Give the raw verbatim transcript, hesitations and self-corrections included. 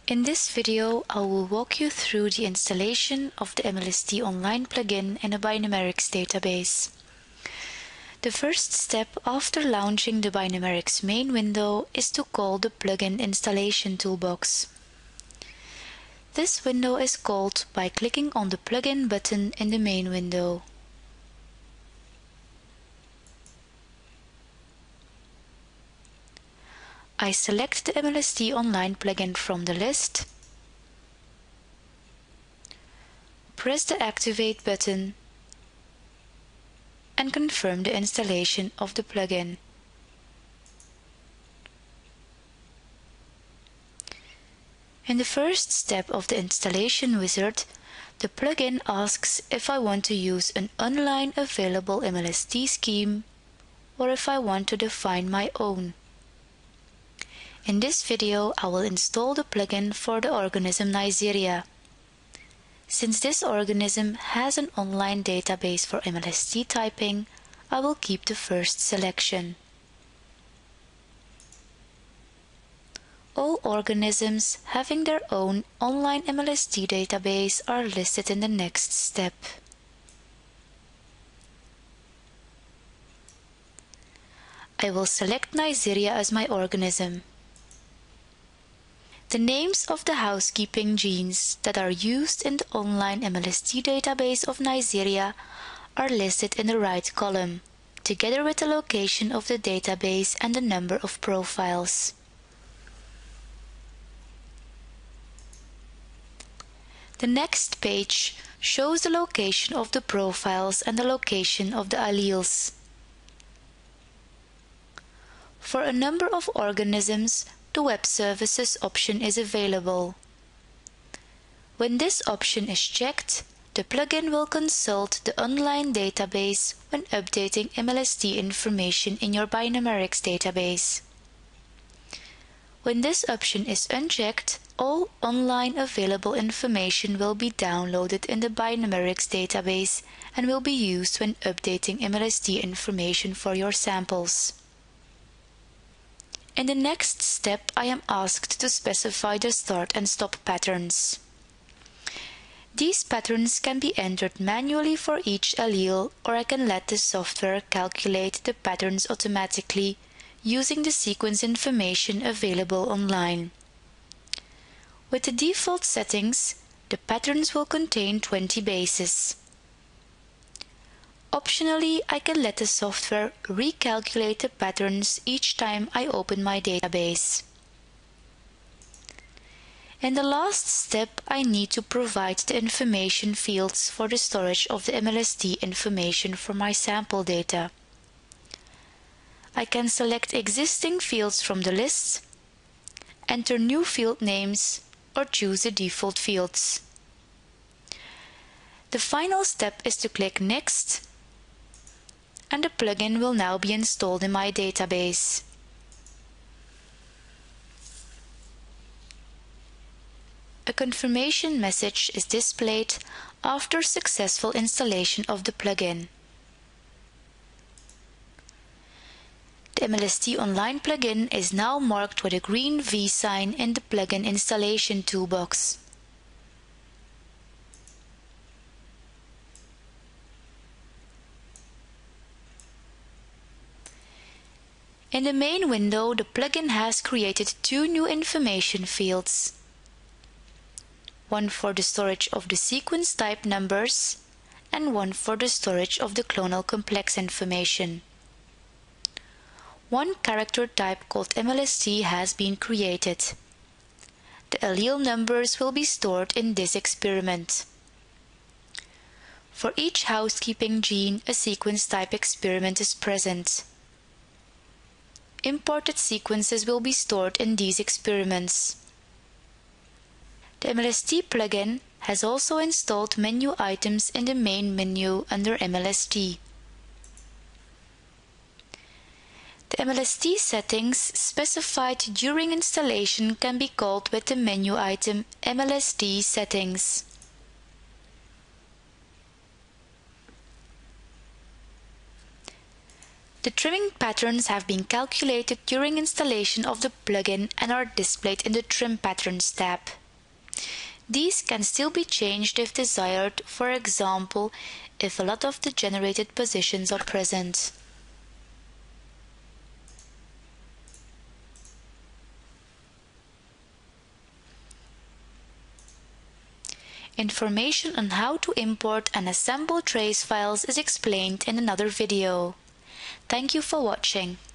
In this video, I will walk you through the installation of the M L S T Online plugin in a BioNumerics database. The first step after launching the BioNumerics main window is to call the plugin installation toolbox. This window is called by clicking on the plugin button in the main window. I select the M L S T Online plugin from the list, press the Activate button, and confirm the installation of the plugin. In the first step of the installation wizard, the plugin asks if I want to use an online available M L S T scheme or if I want to define my own. In this video, I will install the plugin for the organism Neisseria. Since this organism has an online database for M L S T typing, I will keep the first selection. All organisms having their own online M L S T database are listed in the next step. I will select Neisseria as my organism. The names of the housekeeping genes that are used in the online M L S T database of Neisseria are listed in the right column, together with the location of the database and the number of profiles. The next page shows the location of the profiles and the location of the alleles. For a number of organisms, the Web Services option is available. When this option is checked, the plugin will consult the online database when updating M L S T information in your BioNumerics database. When this option is unchecked, all online available information will be downloaded in the BioNumerics database and will be used when updating M L S T information for your samples. In the next step, I am asked to specify the start and stop patterns. These patterns can be entered manually for each allele, or I can let the software calculate the patterns automatically using the sequence information available online. With the default settings, the patterns will contain twenty bases. Optionally, I can let the software recalculate the patterns each time I open my database. In the last step, I need to provide the information fields for the storage of the M L S T information for my sample data. I can select existing fields from the list, enter new field names, or choose the default fields. The final step is to click Next, and the plugin will now be installed in my database. A confirmation message is displayed after successful installation of the plugin. The M L S T Online plugin is now marked with a green V sign in the plugin installation toolbox. In the main window, the plugin has created two new information fields. One for the storage of the sequence type numbers and one for the storage of the clonal complex information. One character type called M L S T has been created. The allele numbers will be stored in this experiment. For each housekeeping gene, a sequence type experiment is present. Imported sequences will be stored in these experiments. The M L S T plugin has also installed menu items in the main menu under M L S T. The M L S T settings specified during installation can be called with the menu item M L S T Settings. The trimming patterns have been calculated during installation of the plugin and are displayed in the Trim Patterns tab. These can still be changed if desired, for example, if a lot of the generated positions are present. Information on how to import and assemble trace files is explained in another video. Thank you for watching.